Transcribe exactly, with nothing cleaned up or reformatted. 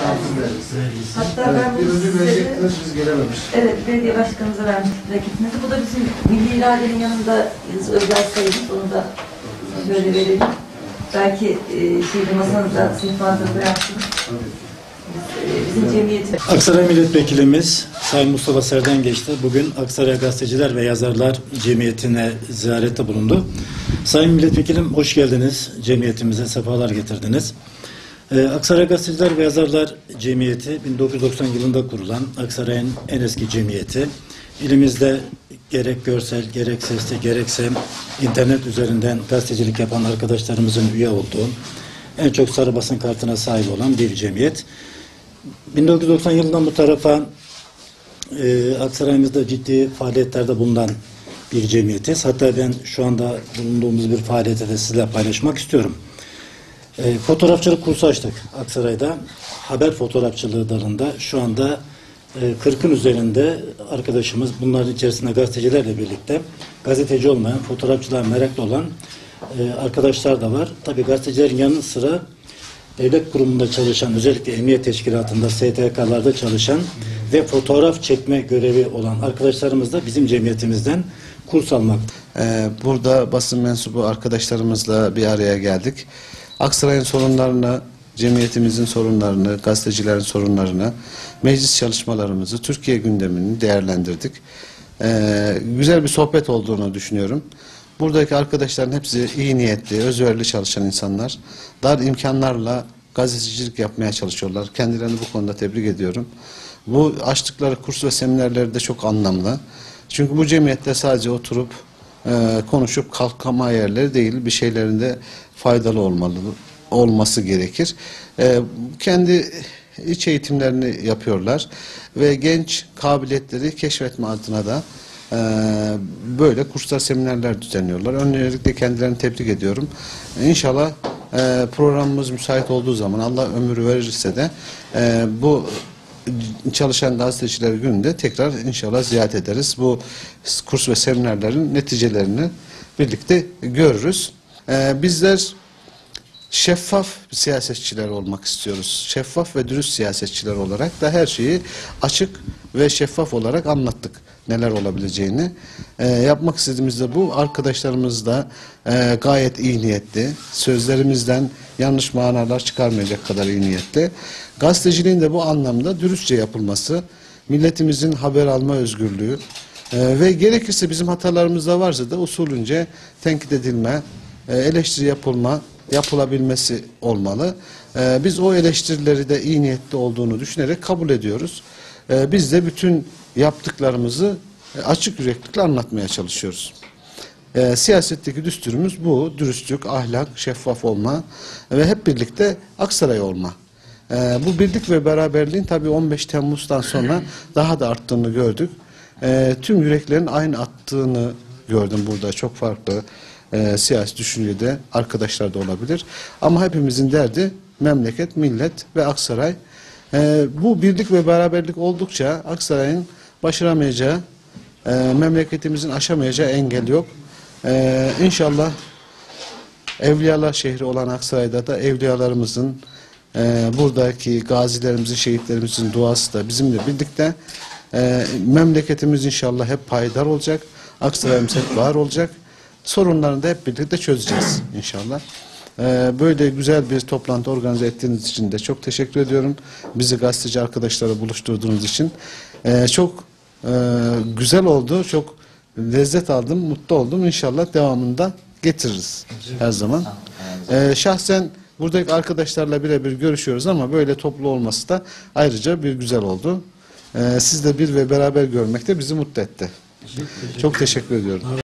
Hatta Evet, ben bir bunu önce size verecektiniz, biz gelememiş. evet, belediye başkanımıza vermiştik rakipimizi. Bu da bizim milli iradenin yanında özel sayımız. Onu da şöyle verelim. Belki e, şeyde masanızda sehpada bıraksınız. Bizim cemiyeti. Aksaray Milletvekilimiz Sayın Mustafa Serdengeç'te bugün Aksaray Gazeteciler ve Yazarlar Cemiyeti'ne ziyarette bulundu. Sayın Milletvekilim hoş geldiniz. Cemiyetimize sefalar getirdiniz. Ee, Aksaray Gazeteciler ve Yazarlar Cemiyeti bin dokuz yüz doksan yılında kurulan Aksaray'ın en eski cemiyeti. İlimizde gerek görsel, gerek sesli, gerekse internet üzerinden gazetecilik yapan arkadaşlarımızın üye olduğu, en çok sarı basın kartına sahip olan bir cemiyet. bin dokuz yüz doksan yılından bu tarafa e, Aksaray'ımızda ciddi faaliyetlerde bulunan bir cemiyetiz. Hatta ben şu anda bulunduğumuz bir faaliyeti de sizle paylaşmak istiyorum. E, fotoğrafçılık kursu açtık Aksaray'da. Haber fotoğrafçılığı dalında şu anda e, kırkın üzerinde arkadaşımız, bunların içerisinde gazetecilerle birlikte gazeteci olmayan, fotoğrafçılığa meraklı olan e, arkadaşlar da var. Tabii gazetecilerin yanı sıra devlet kurumunda çalışan, özellikle emniyet teşkilatında, S T K'larda çalışan ve fotoğraf çekme görevi olan arkadaşlarımız da bizim cemiyetimizden kurs almak. Ee, burada basın mensubu arkadaşlarımızla bir araya geldik. Aksaray'ın sorunlarını, cemiyetimizin sorunlarını, gazetecilerin sorunlarını, meclis çalışmalarımızı, Türkiye gündemini değerlendirdik. Ee, güzel bir sohbet olduğunu düşünüyorum. Buradaki arkadaşların hepsi iyi niyetli, özverili çalışan insanlar. Dar imkanlarla gazetecilik yapmaya çalışıyorlar. Kendilerini bu konuda tebrik ediyorum. Bu açtıkları kurs ve seminerleri de çok anlamlı. Çünkü bu cemiyette sadece oturup e, konuşup kalkama yerleri değil, bir şeylerinde faydalı olmalı, olması gerekir. E, kendi iç eğitimlerini yapıyorlar ve genç kabiliyetleri keşfetme adına da Ee, böyle kurslar, seminerler düzenliyorlar. Öncelikle kendilerini tebrik ediyorum. İnşallah e, programımız müsait olduğu zaman, Allah ömür verirse de e, bu çalışan gazeteciler gününde tekrar inşallah ziyaret ederiz. Bu kurs ve seminerlerin neticelerini birlikte görürüz. E, bizler şeffaf siyasetçiler olmak istiyoruz. Şeffaf ve dürüst siyasetçiler olarak da her şeyi açık ve şeffaf olarak anlattık. Neler olabileceğini. E, yapmak istediğimiz de bu. Arkadaşlarımız da e, gayet iyi niyetli. Sözlerimizden yanlış manalar çıkarmayacak kadar iyi niyetli. Gazeteciliğin de bu anlamda dürüstçe yapılması, milletimizin haber alma özgürlüğü e, ve gerekirse bizim hatalarımız da varsa da usulünce tenkit edilme, e, eleştiri yapılma, yapılabilmesi olmalı. Ee, biz o eleştirileri de iyi niyetli olduğunu düşünerek kabul ediyoruz. Ee, biz de bütün yaptıklarımızı açık yüreklilikle anlatmaya çalışıyoruz. Ee, siyasetteki düsturumuz bu. Dürüstlük, ahlak, şeffaf olma ve hep birlikte Aksaray olma. Ee, bu birlik ve beraberliğin tabii on beş Temmuz'dan sonra daha da arttığını gördük. Ee, tüm yüreklerin aynı attığını gördüm burada. Çok farklı E, siyasi düşüncede arkadaşlar da olabilir. Ama hepimizin derdi memleket, millet ve Aksaray. E, bu birlik ve beraberlik oldukça Aksaray'ın başaramayacağı, e, memleketimizin aşamayacağı engel yok. E, İnşallah Evliyalar şehri olan Aksaray'da da evliyalarımızın, e, buradaki gazilerimizin, şehitlerimizin duası da bizimle birlikte e, memleketimiz inşallah hep payidar olacak. Aksaray'ımız hep var olacak. Sorunlarını da hep birlikte çözeceğiz inşallah. Ee, böyle güzel bir toplantı organize ettiğiniz için de çok teşekkür ediyorum. Bizi gazeteci arkadaşlara buluşturduğunuz için. Ee, çok e, güzel oldu. Çok lezzet aldım, mutlu oldum. İnşallah devamında getiririz her zaman. Ee, şahsen buradaki arkadaşlarla birebir görüşüyoruz ama böyle toplu olması da ayrıca bir güzel oldu. Ee, siz de bir ve beraber görmek de bizi mutlu etti. Çok teşekkür ediyorum.